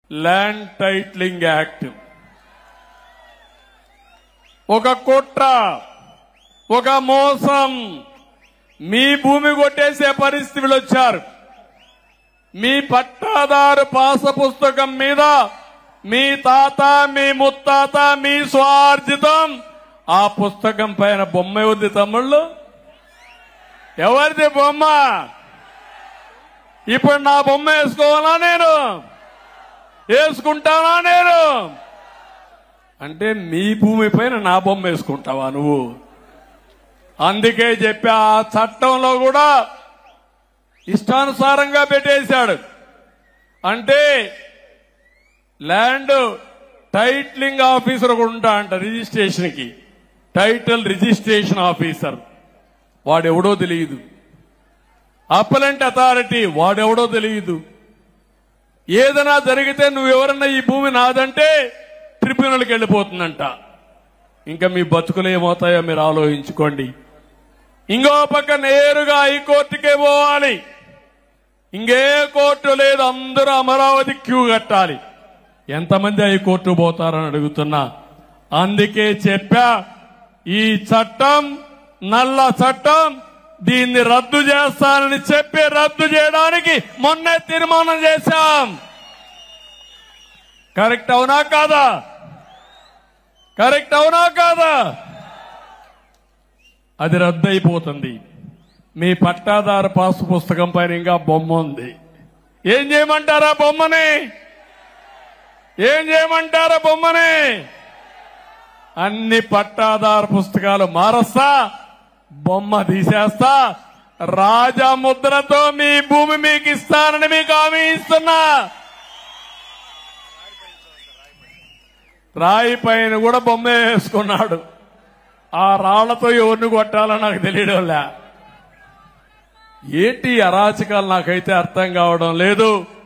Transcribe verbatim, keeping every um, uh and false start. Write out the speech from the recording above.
Land titling act ఒక కుట్ర, ఒక మోసం, మీ భూమి కొట్టేసే పరిస్థితులు వచ్చారు. మీ పట్టాదారు పాస పుస్తకం మీద మీ తాత, మీ ముత్తాత, మీ స్వార్జితం, ఆ పుస్తకం పైన బొమ్మ ఉంది. తమ్ముళ్ళు, ఎవరిది బొమ్మ? ఇప్పుడు నా బొమ్మ వేసుకోవాలా? నేను వేసుకుంటానా? నేను అంటే మీ భూమి పైన నా బొమ్మ వేసుకుంటావా నువ్వు? అందుకే చెప్పా, ఆ చట్టంలో కూడా ఇష్టానుసారంగా పెట్టేశాడు. అంటే ల్యాండ్ టైటిలింగ్ ఆఫీసర్ ఒకడు ఉంటా అంట, రిజిస్ట్రేషన్ కి టైటిల్ రిజిస్ట్రేషన్ ఆఫీసర్, వాడెవడో తెలియదు. అప్పలెంట్ అథారిటీ, వాడెవడో తెలియదు. ఏదైనా జరిగితే నువ్వెవరన్నా ఈ భూమి నాదంటే ట్రిబ్యునల్కి వెళ్ళిపోతుందంట. ఇంకా మీ బతుకులు ఏమవుతాయో మీరు ఆలోచించుకోండి. ఇంకో పక్క నేరుగా హైకోర్టుకే పోవాలి. ఇంకే కోర్టు లేదు, అందరూ అమరావతి క్యూ కట్టాలి. ఎంతమంది హైకోర్టు పోతారని అడుగుతున్నా. అందుకే చెప్పా, ఈ చట్టం నల్ల చట్టం, దీన్ని రద్దు చేస్తానని చెప్పి రద్దు చేయడానికి మొన్నే తీర్మానం చేశాం. కరెక్ట్ అవునా కాదా? కరెక్ట్ అవునా కాదా? అది రద్దు అయిపోతుంది. మీ పట్టాదారు పాసు పుస్తకం పైన ఇంకా బొమ్మ ఉంది. ఏం చేయమంటారా బొమ్మని? ఏం చేయమంటారా బొమ్మని? అన్ని పట్టాదారు పుస్తకాలు మారస్తా, బొమ్మ తీసేస్తా, రాజముద్రతో మీ భూమి మీకు ఇస్తానని మీకు హామీ ఇస్తున్నా. రాయి పైన కూడా బొమ్మ వేసుకున్నాడు. ఆ రాళ్లతో ఎవరిని కొట్టాలో నాకు తెలియడంలే. ఏంటి అరాచకాలు నాకైతే అర్థం కావడం లేదు.